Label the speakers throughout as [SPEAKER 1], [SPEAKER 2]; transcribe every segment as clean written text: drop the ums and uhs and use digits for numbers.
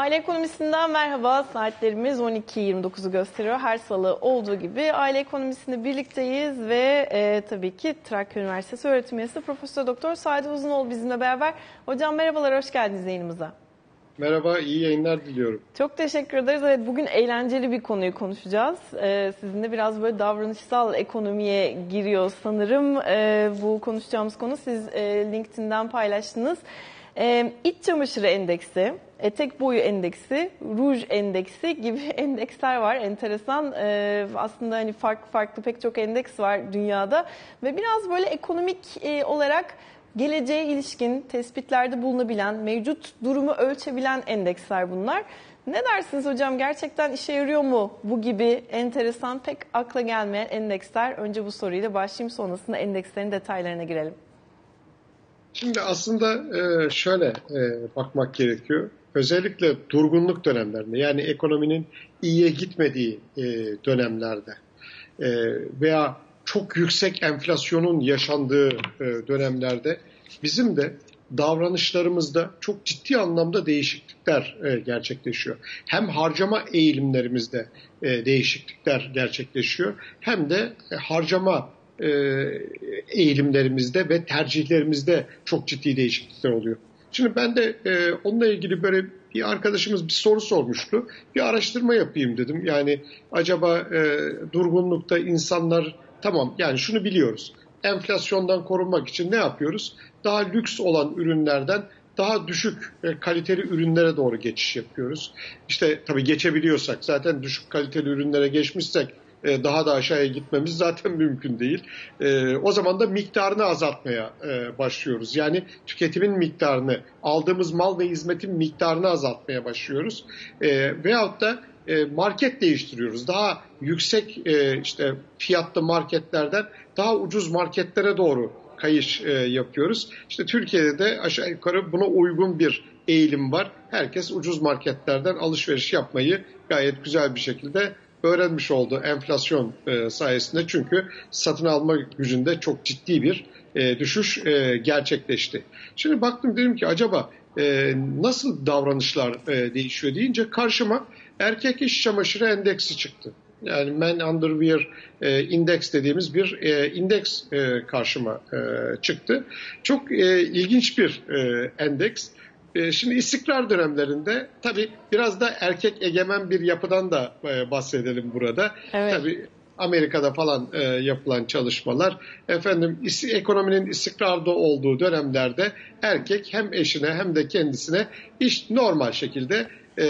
[SPEAKER 1] Aile ekonomisinden merhaba. Saatlerimiz 12.29'u gösteriyor. Her salı olduğu gibi aile ekonomisinde birlikteyiz ve tabii ki Trakya Üniversitesi öğretim üyesi Profesör Doktor Sadi Uzunoğlu bizimle beraber. Hocam merhabalar, hoş geldiniz yayınımıza.
[SPEAKER 2] Merhaba, iyi yayınlar diliyorum.
[SPEAKER 1] Çok teşekkür ederiz. Evet, bugün eğlenceli bir konuyu konuşacağız. Sizinle biraz böyle davranışsal ekonomiye giriyor sanırım. Bu konuşacağımız konu siz LinkedIn'den paylaştınız. İç çamaşırı endeksi, etek boyu endeksi, ruj endeksi gibi endeksler var. Enteresan. Aslında hani farklı pek çok endeks var dünyada ve biraz böyle ekonomik olarak geleceğe ilişkin tespitlerde bulunabilen, mevcut durumu ölçebilen endeksler bunlar. Ne dersiniz hocam? Gerçekten işe yarıyor mu bu gibi enteresan, pek akla gelmeyen endeksler? Önce bu soruyla başlayayım, sonrasında endekslerin detaylarına girelim.
[SPEAKER 2] Şimdi aslında şöyle bakmak gerekiyor. Özellikle durgunluk dönemlerinde, yani ekonominin iyiye gitmediği dönemlerde veya çok yüksek enflasyonun yaşandığı dönemlerde bizim de davranışlarımızda çok ciddi anlamda değişiklikler gerçekleşiyor. Hem harcama eğilimlerimizde değişiklikler gerçekleşiyor, hem de harcama eğilimlerimizde ve tercihlerimizde çok ciddi değişiklikler oluyor. Şimdi ben de onunla ilgili böyle bir arkadaşımız bir soru sormuştu. Bir araştırma yapayım dedim. Yani acaba durgunlukta insanlar, tamam yani şunu biliyoruz. Enflasyondan korunmak için ne yapıyoruz? Daha lüks olan ürünlerden daha düşük kaliteli ürünlere doğru geçiş yapıyoruz. İşte tabii geçebiliyorsak, zaten düşük kaliteli ürünlere geçmişsek daha da aşağıya gitmemiz zaten mümkün değil. O zaman da miktarını azaltmaya başlıyoruz. Yani tüketimin miktarını, aldığımız mal ve hizmetin miktarını azaltmaya başlıyoruz. Veyahut da market değiştiriyoruz. Daha yüksek işte fiyatlı marketlerden daha ucuz marketlere doğru kayış yapıyoruz. İşte Türkiye'de de aşağı yukarı buna uygun bir eğilim var. Herkes ucuz marketlerden alışveriş yapmayı gayet güzel bir şekilde öğrenmiş oldu enflasyon sayesinde. Çünkü satın alma gücünde çok ciddi bir düşüş gerçekleşti. Şimdi baktım, dedim ki acaba nasıl davranışlar değişiyor deyince karşıma erkek iş çamaşırı endeksi çıktı. Yani Men Underwear Index dediğimiz bir indeks karşıma çıktı. Çok ilginç bir endeks. Şimdi istikrar dönemlerinde tabii biraz da erkek egemen bir yapıdan da bahsedelim burada.
[SPEAKER 1] Evet.
[SPEAKER 2] Tabii Amerika'da falan yapılan çalışmalar, ekonominin istikrarda olduğu dönemlerde erkek hem eşine hem de kendisine normal şekilde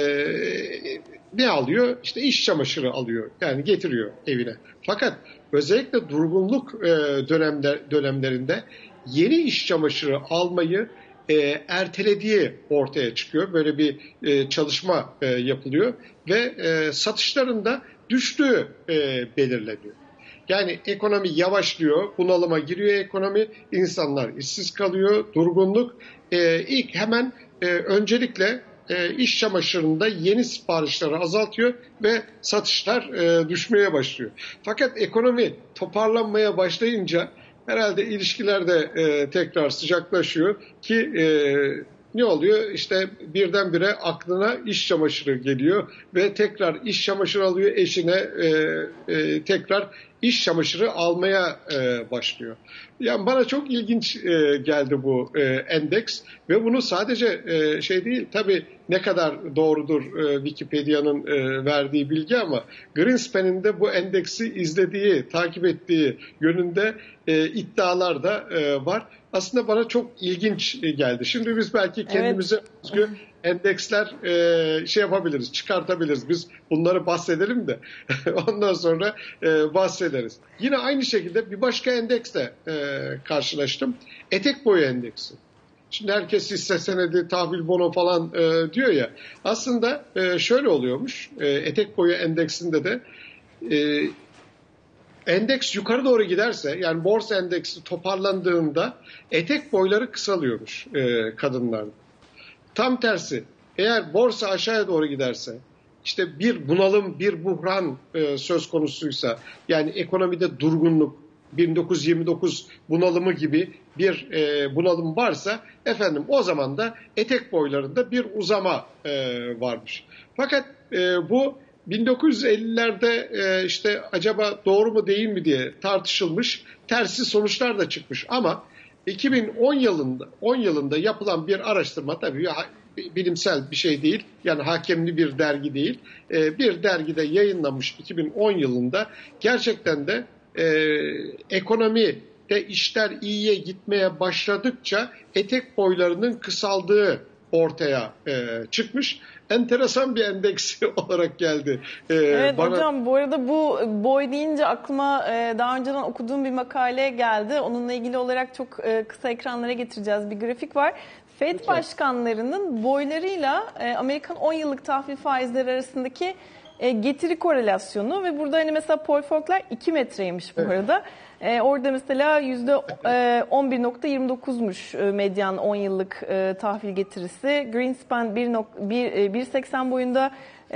[SPEAKER 2] ne alıyor? İşte iş çamaşırı alıyor. Yani getiriyor evine. Fakat özellikle durgunluk dönemlerinde yeni iş çamaşırı almayı ertelediği ortaya çıkıyor. Böyle bir çalışma yapılıyor ve satışlarında düştüğü belirleniyor. Yani ekonomi yavaşlıyor, bunalıma giriyor ekonomi, insanlar işsiz kalıyor, durgunluk. İlk hemen öncelikle iş çamaşırında yeni siparişleri azaltıyor ve satışlar düşmeye başlıyor. Fakat ekonomi toparlanmaya başlayınca herhalde ilişkiler de tekrar sıcaklaşıyor ki ne oluyor? İşte birdenbire aklına iş çamaşırı geliyor ve tekrar iş çamaşırı alıyor, eşine tekrar iş çamaşırı almaya başlıyor. Yani bana çok ilginç geldi bu endeks ve bunu sadece şey değil, tabii ne kadar doğrudur Wikipedia'nın verdiği bilgi, ama Greenspan'in de bu endeksi izlediği, takip ettiği yönünde iddialar da var. Aslında bana çok ilginç geldi. Şimdi biz belki kendimize özgü endeksler şey yapabiliriz, çıkartabiliriz. Biz bunları bahsedelim de ondan sonra bahsederiz. Yine aynı şekilde bir başka endeksle karşılaştım. Etek boyu endeksi. Şimdi herkes hisse senedi, tahvil bono falan diyor ya. Aslında şöyle oluyormuş. Etek boyu endeksinde de endeks yukarı doğru giderse, yani borsa endeksi toparlandığında etek boyları kısalıyormuş kadınlarda. Tam tersi, eğer borsa aşağıya doğru giderse, işte bir bunalım, bir buhran söz konusuysa, yani ekonomide durgunluk, 1929 bunalımı gibi bir bunalım varsa efendim o zaman da etek boylarında bir uzama varmış. Fakat bu 1950'lerde işte acaba doğru mu değil mi diye tartışılmış, tersi sonuçlar da çıkmış ama 2010 yılında yapılan bir araştırma, tabii bilimsel bir şey değil, yani hakemli bir dergi değil, bir dergide yayınlanmış 2010 yılında gerçekten de ekonomide işler iyiye gitmeye başladıkça etek boylarının kısaldığı ortaya çıkmış. Enteresan bir endeksi olarak geldi.
[SPEAKER 1] Evet hocam, bu arada bu boy deyince aklıma daha önceden okuduğum bir makale geldi. Onunla ilgili olarak çok kısa ekranlara getireceğiz bir grafik var. Fed başkanlarının boylarıyla Amerikan 10 yıllık tahvil faizleri arasındaki getiri korelasyonu ve burada hani mesela Paul Volcker 2 metreymiş bu arada. Orada mesela %11.29'muş medyan 10 yıllık tahvil getirisi. Greenspan 1.80 boyunda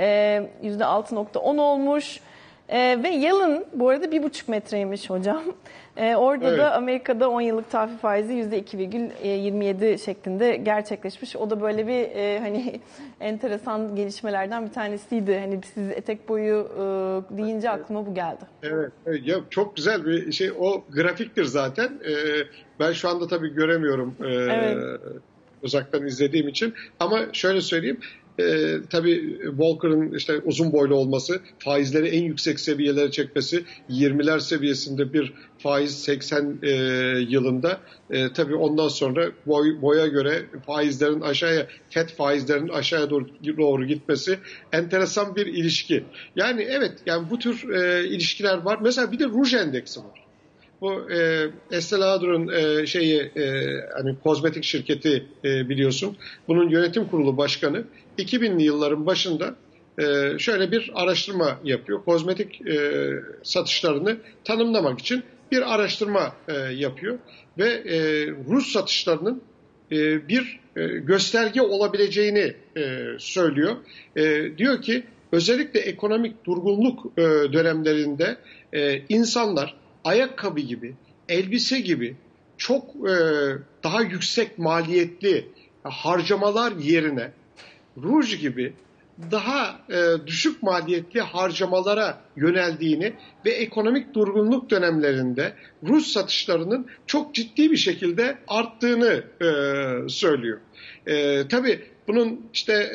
[SPEAKER 1] %6.10 olmuş. Ve Yellen bu arada 1,5 metreymiş hocam. Orada
[SPEAKER 2] evet.
[SPEAKER 1] da Amerika'da 10 yıllık tahvil faizi %2,27 şeklinde gerçekleşmiş. O da böyle bir hani enteresan gelişmelerden bir tanesiydi. Hani siz etek boyu deyince aklıma bu geldi.
[SPEAKER 2] Evet, ya çok güzel bir şey. O grafiktir zaten. Ben şu anda tabii göremiyorum
[SPEAKER 1] Evet.
[SPEAKER 2] uzaktan izlediğim için. Ama şöyle söyleyeyim. Tabii Volcker'ın işte uzun boylu olması, faizleri en yüksek seviyelere çekmesi, 20'ler seviyesinde bir faiz 80 yılında, tabii ondan sonra boya göre faizlerin aşağıya, FED faizlerinin aşağıya doğru gitmesi enteresan bir ilişki. Yani evet, yani bu tür ilişkiler var. Mesela bir de Rouge endeksi var. Bu Estée Lauder'ın hani kozmetik şirketi biliyorsun. Bunun yönetim kurulu başkanı 2000'li yılların başında şöyle bir araştırma yapıyor. Kozmetik satışlarını tanımlamak için bir araştırma yapıyor ve Rus satışlarının bir gösterge olabileceğini söylüyor. Diyor ki özellikle ekonomik durgunluk dönemlerinde insanlar ayakkabı gibi, elbise gibi çok daha yüksek maliyetli harcamalar yerine ruj gibi daha düşük maliyetli harcamalara yöneldiğini ve ekonomik durgunluk dönemlerinde ruj satışlarının çok ciddi bir şekilde arttığını söylüyor. Tabii bunun işte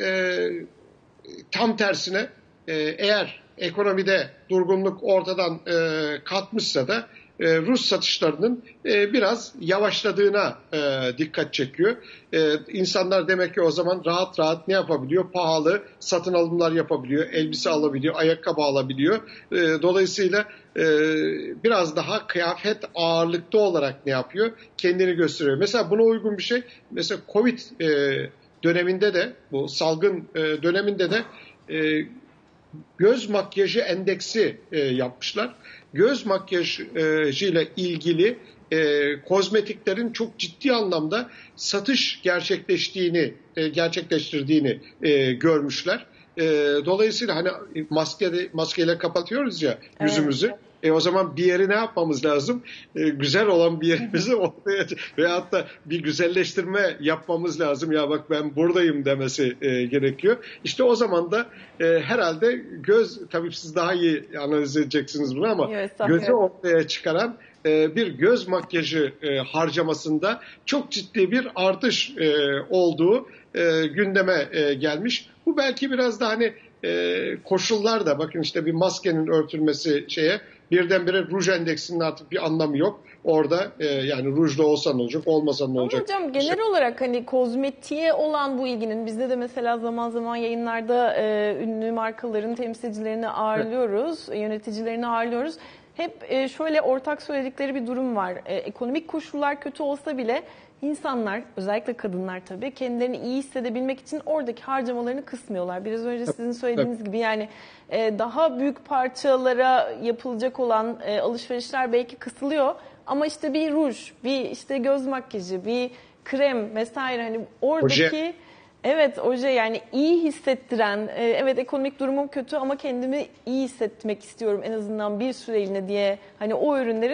[SPEAKER 2] tam tersine eğer ekonomide durgunluk ortadan kalkmışsa da Rus satışlarının biraz yavaşladığına dikkat çekiyor. İnsanlar demek ki o zaman rahat rahat ne yapabiliyor? Pahalı satın alımlar yapabiliyor, elbise alabiliyor, ayakkabı alabiliyor. Dolayısıyla biraz daha kıyafet ağırlıklı olarak ne yapıyor? Kendini gösteriyor. Mesela buna uygun bir şey, mesela Covid döneminde de, bu salgın döneminde de göz makyajı endeksi yapmışlar. Göz makyajıyla ilgili kozmetiklerin çok ciddi anlamda satış gerçekleştirdiğini görmüşler. Dolayısıyla hani maskeyle kapatıyoruz ya yüzümüzü. Evet. O zaman bir yeri ne yapmamız lazım? Güzel olan bir yerimizi ortaya veyahut da bir güzelleştirme yapmamız lazım. Ya bak ben buradayım demesi gerekiyor. İşte o zaman da herhalde göz, tabii siz daha iyi analiz edeceksiniz bunu ama evet, gözü ortaya çıkaran bir göz makyajı harcamasında çok ciddi bir artış olduğu gündeme gelmiş. Bu belki biraz da hani koşullar da, bakın işte bir maskenin örtülmesi birdenbire ruj endeksinin artık bir anlamı yok. Orada yani rujda olsa ne olacak, olmasa ne olacak?
[SPEAKER 1] Ama hocam genel olarak hani kozmetiğe olan bu ilginin, bizde de mesela zaman zaman yayınlarda ünlü markaların temsilcilerini ağırlıyoruz, evet, yöneticilerini ağırlıyoruz. Hep şöyle ortak söyledikleri bir durum var. Ekonomik koşullar kötü olsa bile İnsanlar, özellikle kadınlar tabii, kendilerini iyi hissedebilmek için oradaki harcamalarını kısmıyorlar. Biraz önce sizin söylediğiniz gibi yani daha büyük parçalara yapılacak olan alışverişler belki kısılıyor. Ama işte bir ruj, bir işte göz makyajı, bir krem vesaire, hani oradaki oje. Evet, oje, yani iyi hissettiren, evet ekonomik durumum kötü ama kendimi iyi hissetmek istiyorum en azından bir süreliğine diye, hani o ürünlerin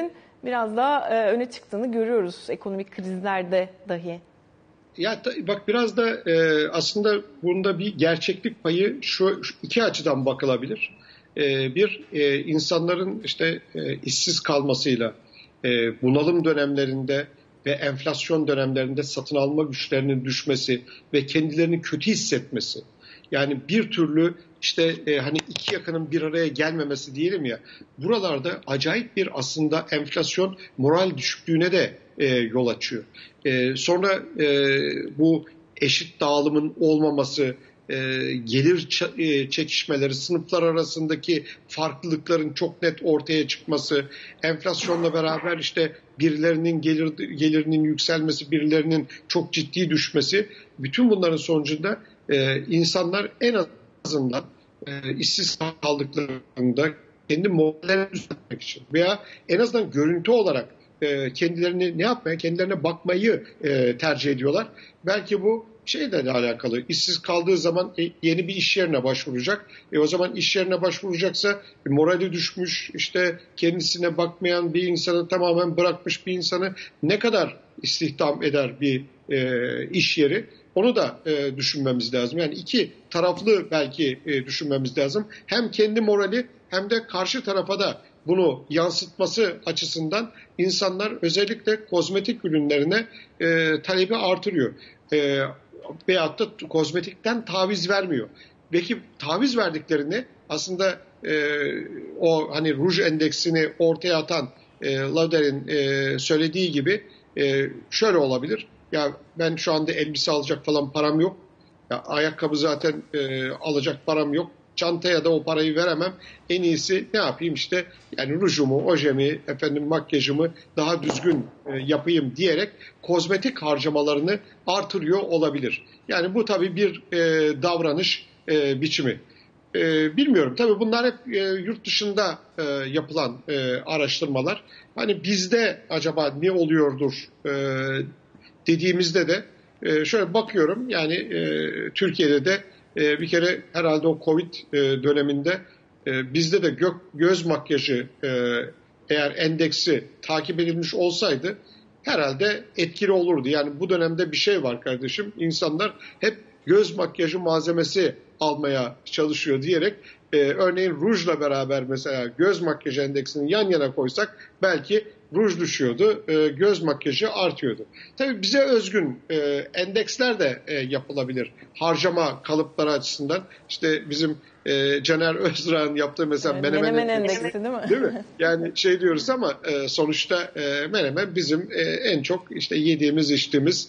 [SPEAKER 1] biraz daha öne çıktığını görüyoruz ekonomik krizlerde dahi.
[SPEAKER 2] Ya bak biraz da aslında bunda bir gerçeklik payı şu iki açıdan bakılabilir. Bir insanların işte işsiz kalmasıyla bunalım dönemlerinde ve enflasyon dönemlerinde satın alma güçlerinin düşmesi ve kendilerini kötü hissetmesi. Yani bir türlü işte hani iki yakının bir araya gelmemesi diyelim ya. Buralarda acayip bir aslında enflasyon moral düşüklüğüne de yol açıyor. Sonra bu eşit dağılımın olmaması, gelir çekişmeleri, sınıflar arasındaki farklılıkların çok net ortaya çıkması, enflasyonla beraber işte birilerinin gelirinin yükselmesi, birilerinin çok ciddi düşmesi, bütün bunların sonucunda insanlar en azından işsiz kaldıklarında kendi morallerini düzeltmek için veya en azından görüntü olarak kendilerini ne yapmaya, kendilerine bakmayı tercih ediyorlar. Belki bu şeyle de alakalı. İşsiz kaldığı zaman yeni bir iş yerine başvuracak. O zaman iş yerine başvuracaksa morali düşmüş, işte kendisine bakmayan bir insanı tamamen bırakmış bir insanı ne kadar istihdam eder bir iş yeri? Onu da düşünmemiz lazım. Yani iki taraflı belki düşünmemiz lazım. Hem kendi morali hem de karşı tarafa da bunu yansıtması açısından insanlar özellikle kozmetik ürünlerine talebi artırıyor. Veyahut da kozmetikten taviz vermiyor. Peki taviz verdiklerini aslında o hani ruj endeksini ortaya atan Lauder'in söylediği gibi şöyle olabilir. Ya ben şu anda elbise alacak falan param yok. Ya ayakkabı zaten alacak param yok. Çantaya da o parayı veremem. En iyisi ne yapayım işte yani rujumu, ojemi, makyajımı daha düzgün yapayım diyerek kozmetik harcamalarını artırıyor olabilir. Yani bu tabii bir davranış biçimi. Bilmiyorum tabii bunlar hep yurt dışında yapılan araştırmalar. Hani bizde acaba ne oluyordur dediğimizde de şöyle bakıyorum yani Türkiye'de de bir kere herhalde o Covid döneminde bizde de göz makyajı eğer endeksi takip edilmiş olsaydı herhalde etkili olurdu. Yani bu dönemde bir şey var kardeşim. İnsanlar hep göz makyajı malzemesi almaya çalışıyor diyerek örneğin rujla beraber mesela göz makyajı endeksini yan yana koysak belki ruj düşüyordu, göz makyajı artıyordu. Tabii bize özgün endeksler de yapılabilir. Harcama kalıpları açısından. İşte bizim Caner Özrağ'ın yaptığı mesela
[SPEAKER 1] Menemen endeksi değil mi?
[SPEAKER 2] Değil mi? Yani şey diyoruz ama sonuçta menemen bizim en çok işte yediğimiz, içtiğimiz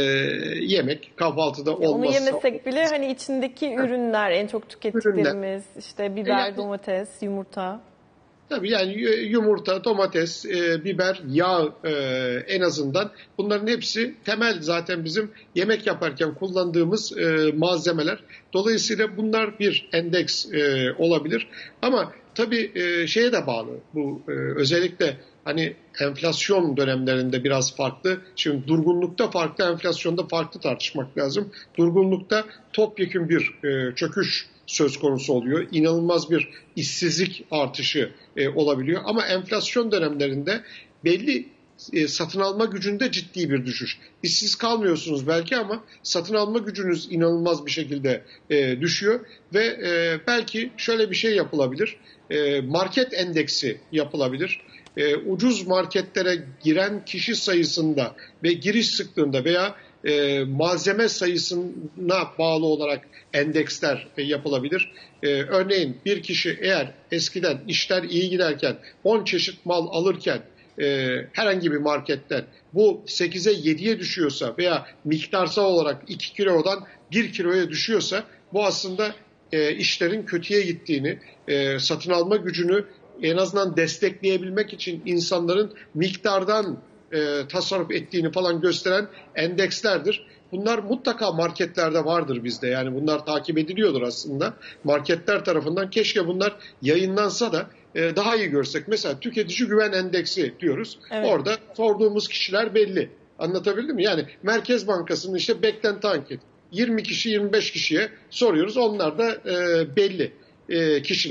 [SPEAKER 2] yemek kahvaltıda olmazsa.
[SPEAKER 1] Onu yemesek bile hani içindeki ürünler en çok tükettiklerimiz işte biber, domates, yumurta.
[SPEAKER 2] Tabii yani yumurta, domates, biber, yağ en azından bunların hepsi temel zaten bizim yemek yaparken kullandığımız malzemeler. Dolayısıyla bunlar bir endeks olabilir. Ama tabii şeye de bağlı bu özellikle hani enflasyon dönemlerinde biraz farklı. Şimdi durgunlukta farklı, enflasyonda farklı tartışmak lazım. Durgunlukta topyekün bir çöküş söz konusu oluyor. İnanılmaz bir işsizlik artışı olabiliyor. Ama enflasyon dönemlerinde belli satın alma gücünde ciddi bir düşüş. İşsiz kalmıyorsunuz belki ama satın alma gücünüz inanılmaz bir şekilde düşüyor ve belki şöyle bir şey yapılabilir. Market endeksi yapılabilir. Ucuz marketlere giren kişi sayısında ve giriş sıklığında veya malzeme sayısına bağlı olarak endeksler yapılabilir. Örneğin bir kişi eğer eskiden işler iyi giderken 10 çeşit mal alırken herhangi bir marketten bu 8'e 7'ye düşüyorsa veya miktarsal olarak 2 kilodan 1 kiloya düşüyorsa bu aslında işlerin kötüye gittiğini, satın alma gücünü en azından destekleyebilmek için insanların miktardan tasarruf ettiğini falan gösteren endekslerdir. Bunlar mutlaka marketlerde vardır bizde. Yani bunlar takip ediliyordur aslında. Marketler tarafından keşke bunlar yayınlansa da daha iyi görsek. Mesela tüketici güven endeksi diyoruz. Evet. Orada sorduğumuz kişiler belli. Anlatabildim mi? Yani Merkez Bankası'nın işte beklenti anketi. 20 kişi 25 kişiye soruyoruz. Onlar da belli kişiler.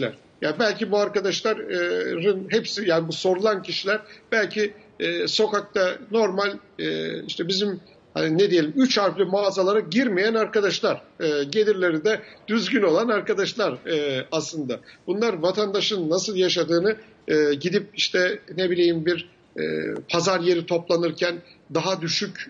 [SPEAKER 2] Yani belki bu arkadaşların hepsi, yani bu sorulan kişiler belki sokakta normal işte bizim hani ne diyelim 3 harfli mağazalara girmeyen arkadaşlar, gelirleri de düzgün olan arkadaşlar aslında. Bunlar vatandaşın nasıl yaşadığını gidip işte ne bileyim bir pazar yeri toplanırken daha düşük,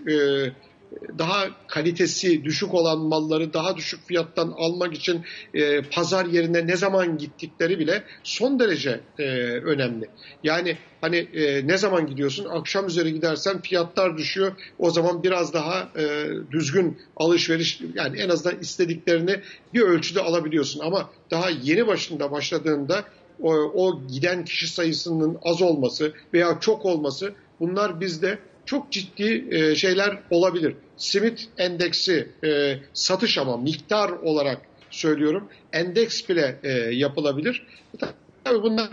[SPEAKER 2] daha kalitesi düşük olan malları daha düşük fiyattan almak için pazar yerine ne zaman gittikleri bile son derece önemli. Yani hani ne zaman gidiyorsun? Akşam üzeri gidersen fiyatlar düşüyor. O zaman biraz daha düzgün alışveriş, yani en azından istediklerini bir ölçüde alabiliyorsun. Ama daha yeni başladığında o giden kişi sayısının az olması veya çok olması, bunlar bizde çok ciddi şeyler olabilir. Simit endeksi satış, ama miktar olarak söylüyorum, endeks bile yapılabilir. Tabii bunlar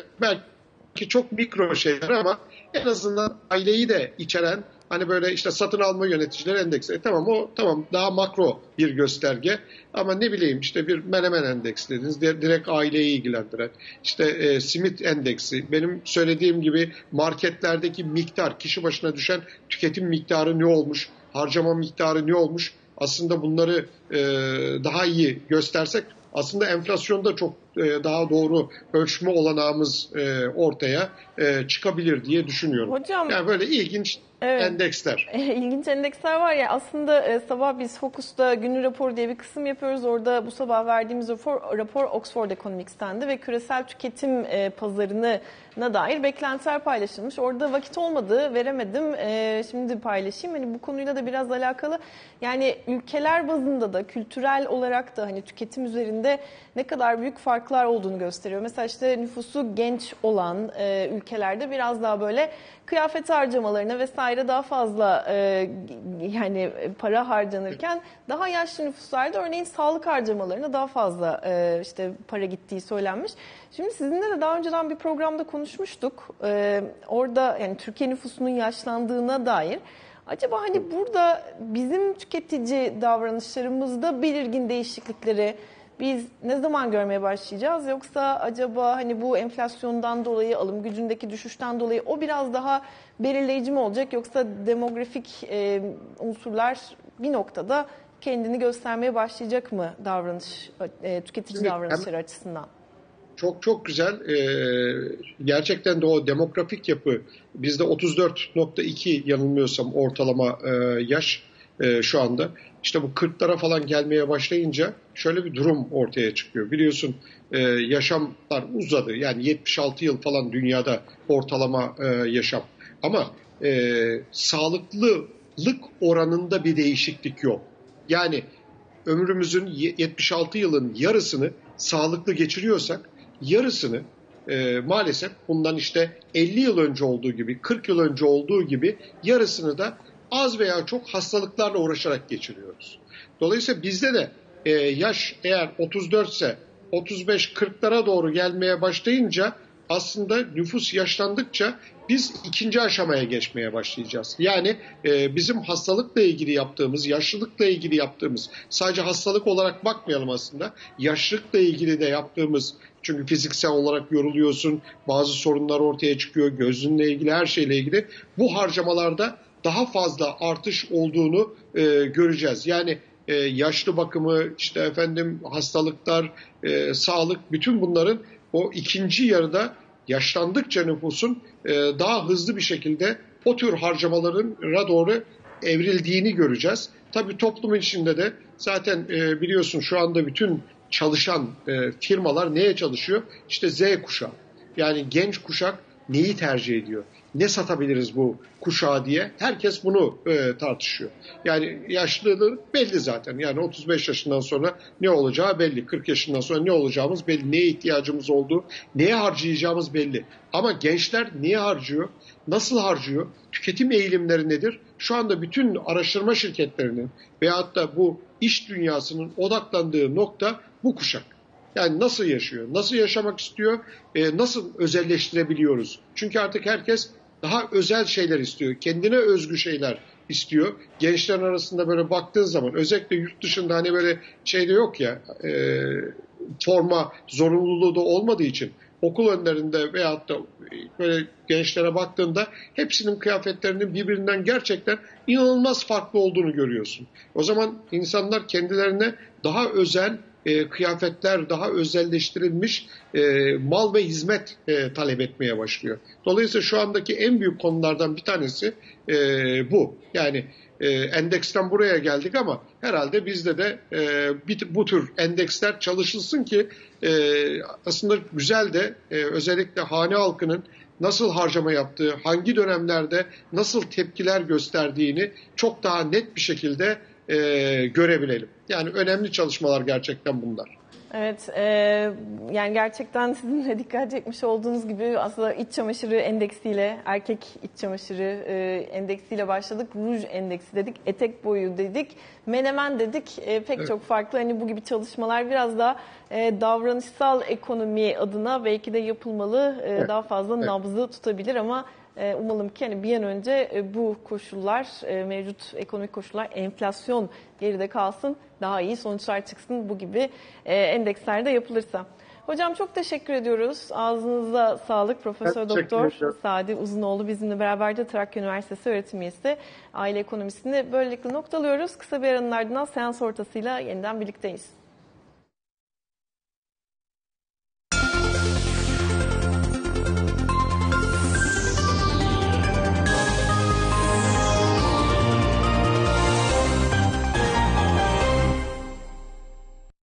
[SPEAKER 2] belki çok mikro şeyler ama en azından aileyi de içeren, hani böyle işte satın alma yöneticileri endeksi. Tamam, o tamam, daha makro bir gösterge ama ne bileyim işte bir menemen endeksi dediniz, direkt aileyi ilgilendiren. İşte simit endeksi, benim söylediğim gibi marketlerdeki miktar, kişi başına düşen tüketim miktarı ne olmuş, harcama miktarı ne olmuş, aslında bunları daha iyi göstersek aslında enflasyonda çok daha doğru ölçme olanağımız ortaya çıkabilir diye düşünüyorum.
[SPEAKER 1] Hocam,
[SPEAKER 2] yani böyle ilginç endeksler.
[SPEAKER 1] İlginç endeksler var ya aslında. Sabah biz Focus'ta günlük rapor diye bir kısım yapıyoruz. Orada bu sabah verdiğimiz rapor Oxford Economics'tendi ve küresel tüketim pazarına dair beklentiler paylaşılmış. Orada vakit olmadı, veremedim. Şimdi paylaşayım. Hani bu konuyla da biraz alakalı. Yani ülkeler bazında da kültürel olarak da hani tüketim üzerinde ne kadar büyük farklar olduğunu gösteriyor. Mesela işte nüfusu genç olan ülkelerde biraz daha böyle kıyafet harcamalarına vesaire daha fazla yani para harcanırken, daha yaşlı nüfuslarda örneğin sağlık harcamalarına daha fazla işte para gittiği söylenmiş. Şimdi sizinle de daha önceden bir programda konuşmuştuk. Orada yani Türkiye nüfusunun yaşlandığına dair. Acaba hani burada bizim tüketici davranışlarımızda belirgin değişiklikleri biz ne zaman görmeye başlayacağız? Yoksa acaba hani bu enflasyondan dolayı, alım gücündeki düşüşten dolayı o biraz daha belirleyici mi olacak? Yoksa demografik unsurlar bir noktada kendini göstermeye başlayacak mı tüketici davranışları açısından?
[SPEAKER 2] Çok çok güzel. Gerçekten de o demografik yapı, bizde 34,2 yanılmıyorsam ortalama yaş şu anda. İşte bu 40'lara falan gelmeye başlayınca şöyle bir durum ortaya çıkıyor. Biliyorsun yaşamlar uzadı. Yani 76 yıl falan dünyada ortalama yaşam. Ama sağlıklılık oranında bir değişiklik yok. Yani ömrümüzün 76 yılın yarısını sağlıklı geçiriyorsak, yarısını maalesef bundan işte 50 yıl önce olduğu gibi, 40 yıl önce olduğu gibi yarısını da az veya çok hastalıklarla uğraşarak geçiriyoruz. Dolayısıyla bizde de yaş eğer 34 ise 35-40'lara doğru gelmeye başlayınca aslında nüfus yaşlandıkça biz ikinci aşamaya geçmeye başlayacağız. Yani bizim hastalıkla ilgili yaptığımız, yaşlılıkla ilgili yaptığımız, sadece hastalık olarak bakmayalım aslında, yaşlılıkla ilgili de yaptığımız, çünkü fiziksel olarak yoruluyorsun, bazı sorunlar ortaya çıkıyor, gözünle ilgili, her şeyle ilgili bu harcamalarda daha fazla artış olduğunu göreceğiz. Yani yaşlı bakımı, işte efendim hastalıklar, sağlık, bütün bunların o ikinci yarıda yaşlandıkça nüfusun daha hızlı bir şekilde o tür harcamalara doğru evrildiğini göreceğiz. Tabii toplumun içinde de zaten biliyorsun şu anda bütün çalışan firmalar neye çalışıyor? İşte Z kuşağı. Yani genç kuşak neyi tercih ediyor? Ne satabiliriz bu kuşağa diye herkes bunu tartışıyor. Yani yaşlılığı belli zaten. Yani 35 yaşından sonra ne olacağı belli. 40 yaşından sonra ne olacağımız belli. Neye ihtiyacımız olduğu, neye harcayacağımız belli. Ama gençler niye harcıyor? Nasıl harcıyor? Tüketim eğilimleri nedir? Şu anda bütün araştırma şirketlerinin veyahut da bu iş dünyasının odaklandığı nokta bu kuşak. Yani nasıl yaşıyor, nasıl yaşamak istiyor, nasıl özelleştirebiliyoruz? Çünkü artık herkes daha özel şeyler istiyor, kendine özgü şeyler istiyor. Gençlerin arasında böyle baktığın zaman, özellikle yurt dışında hani böyle şeyde yok ya, forma zorunluluğu da olmadığı için okul önlerinde veyahut da böyle gençlere baktığında hepsinin kıyafetlerinin birbirinden gerçekten inanılmaz farklı olduğunu görüyorsun. O zaman insanlar kendilerine daha özel kıyafetler, daha özelleştirilmiş mal ve hizmet talep etmeye başlıyor. Dolayısıyla şu andaki en büyük konulardan bir tanesi bu. Yani endeksten buraya geldik ama herhalde bizde de bu tür endeksler çalışılsın ki aslında güzel de özellikle hane halkının nasıl harcama yaptığı, hangi dönemlerde nasıl tepkiler gösterdiğini çok daha net bir şekilde görebilelim. Yani önemli çalışmalar gerçekten bunlar.
[SPEAKER 1] Evet, yani gerçekten sizin de dikkat çekmiş olduğunuz gibi aslında iç çamaşırı endeksiyle, erkek iç çamaşırı endeksiyle başladık. Ruj endeksi dedik, etek boyu dedik, menemen dedik. Pek
[SPEAKER 2] Evet.
[SPEAKER 1] çok farklı hani bu gibi çalışmalar biraz da davranışsal ekonomi adına belki de yapılmalı.
[SPEAKER 2] Evet.
[SPEAKER 1] Daha fazla
[SPEAKER 2] Evet.
[SPEAKER 1] nabzı tutabilir ama umalım ki hani bir an önce bu koşullar, mevcut ekonomik koşullar, enflasyon geride kalsın, daha iyi sonuçlar çıksın bu gibi endekslerde yapılırsa. Hocam çok teşekkür ediyoruz. Ağzınıza sağlık. Profesör
[SPEAKER 2] Teşekkür
[SPEAKER 1] Doktor
[SPEAKER 2] ediyorum.
[SPEAKER 1] Sadi Uzunoğlu bizimle beraberce Trakya Üniversitesi öğretim üyesi. Aile ekonomisini böylelikle noktalıyoruz. Kısa bir aranın ardından seans ortasıyla yeniden birlikteyiz.